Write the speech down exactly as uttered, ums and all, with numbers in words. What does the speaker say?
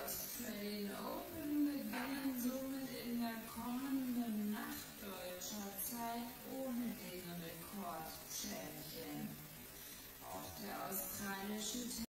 Australian Open beginnen somit in der kommenden Nacht deutscher Zeit ohne den Rekord-Champion. Auch der australische